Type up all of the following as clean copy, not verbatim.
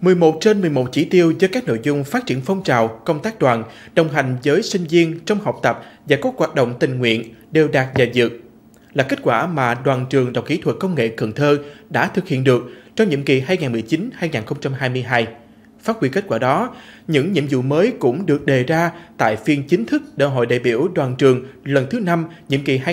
11 trên 11 chỉ tiêu cho các nội dung phát triển phong trào, công tác đoàn, đồng hành với sinh viên trong học tập và các hoạt động tình nguyện đều đạt và vượt, là kết quả mà Đoàn trường Đại học Kỹ thuật Công nghệ Cần Thơ đã thực hiện được trong nhiệm kỳ 2019-2022. Phát huy kết quả đó, những nhiệm vụ mới cũng được đề ra tại phiên chính thức Đại hội đại biểu Đoàn trường lần thứ 5 nhiệm kỳ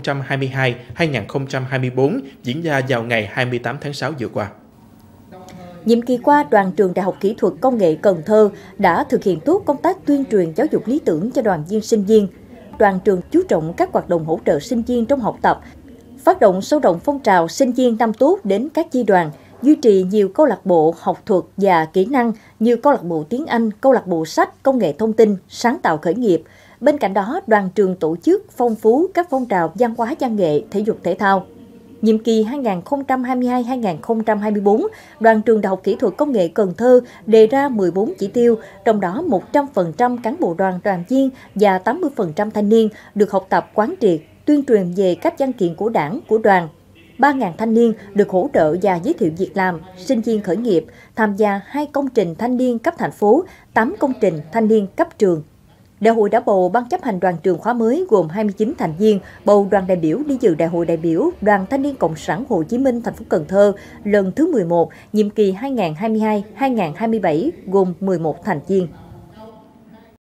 2022-2024 diễn ra vào ngày 28 tháng 6 vừa qua. Nhiệm kỳ qua, Đoàn trường Đại học Kỹ thuật Công nghệ Cần Thơ đã thực hiện tốt công tác tuyên truyền giáo dục lý tưởng cho đoàn viên sinh viên. Đoàn trường chú trọng các hoạt động hỗ trợ sinh viên trong học tập, phát động sâu rộng phong trào sinh viên năm tốt đến các chi đoàn, duy trì nhiều câu lạc bộ học thuật và kỹ năng như câu lạc bộ tiếng Anh, câu lạc bộ sách, công nghệ thông tin, sáng tạo khởi nghiệp. Bên cạnh đó, đoàn trường tổ chức phong phú các phong trào văn hóa văn nghệ, thể dục thể thao. Nhiệm kỳ 2022-2024, Đoàn trường Đại học Kỹ thuật Công nghệ Cần Thơ đề ra 14 chỉ tiêu, trong đó 100% cán bộ đoàn viên và 80% thanh niên được học tập quán triệt, tuyên truyền về các văn kiện của Đảng, của đoàn. 3.000 thanh niên được hỗ trợ và giới thiệu việc làm, sinh viên khởi nghiệp, tham gia 2 công trình thanh niên cấp thành phố, 8 công trình thanh niên cấp trường. Đại hội đã bầu Ban chấp hành đoàn trường khóa mới gồm 29 thành viên, bầu đoàn đại biểu đi dự Đại hội đại biểu Đoàn Thanh niên Cộng sản Hồ Chí Minh thành phố Cần Thơ lần thứ 11, nhiệm kỳ 2022-2027 gồm 11 thành viên.